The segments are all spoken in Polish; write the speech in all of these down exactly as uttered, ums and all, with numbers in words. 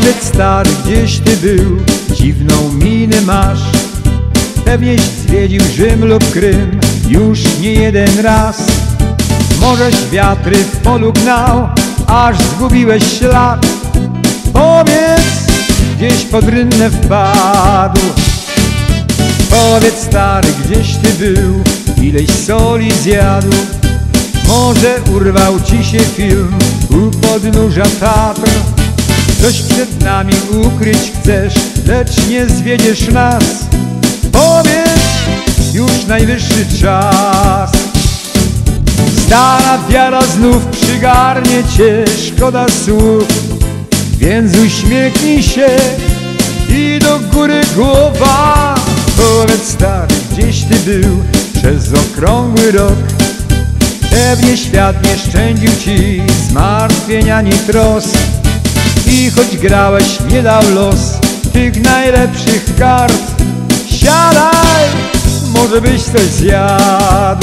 Powiedz stary, gdzieś ty był, dziwną minę masz. Pewnieś zwiedził Rzym lub Krym już nie jeden raz. Możeś wiatry w polu gnał, aż zgubiłeś ślad. Powiedz, gdzieś pod rynnę wpadł. Powiedz stary, gdzieś ty był, ileś soli zjadł. Może urwał ci się film u podnóża Tatr. Coś przed nami ukryć chcesz, lecz nie zwiedziesz nas. Powiedz, już najwyższy czas. Stara wiara znów przygarnie cię, szkoda słów, więc uśmiechnij się i do góry głowa. Powiedz stary, gdzieś ty był przez okrągły rok. Pewnie świat nie szczędził ci zmartwień ani trosk. I choć grałeś, nie dał los tych najlepszych kart. Siadaj, może byś coś zjadł.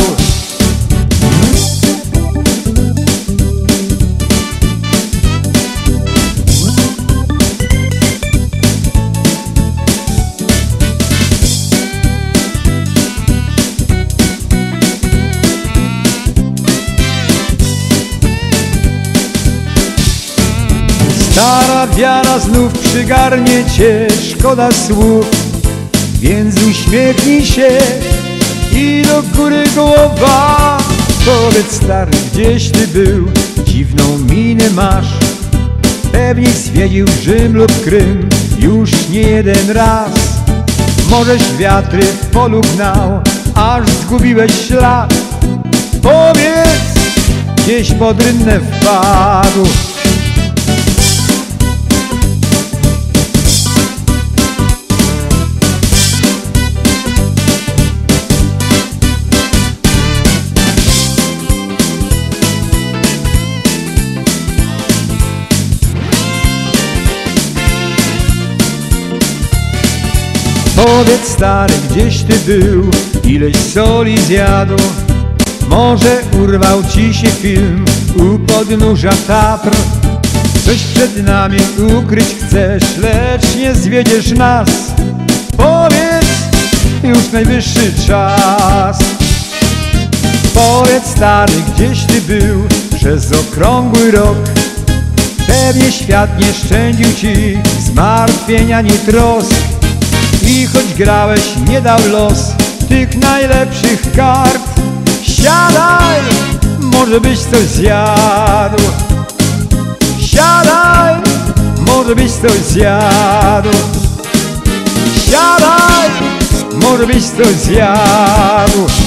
Stara wiara znów przygarnie cię, szkoda słów, więc uśmiechnij się i do góry głowa. Powiedz stary, gdzieś ty był, dziwną minę masz. Pewnie zwiedził Rzym lub Krym już nie jeden raz. Możeś wiatry w polu gnał, aż zgubiłeś ślad. Powiedz, gdzieś pod rynnę wpadł. Powiedz stary, gdzieś ty był, ileś soli zjadł. Może urwał ci się film u podnóża Tatr. Coś przed nami ukryć chcesz, lecz nie zwiedziesz nas. Powiedz, już najwyższy czas. Powiedz stary, gdzieś ty był przez okrągły rok. Pewnie świat nie szczędził ci zmartwień ani trosk. I choć grałeś, nie dał los tych najlepszych kart. Siadaj, może byś coś zjadł. Siadaj, może byś coś zjadł. Siadaj, może byś coś zjadł.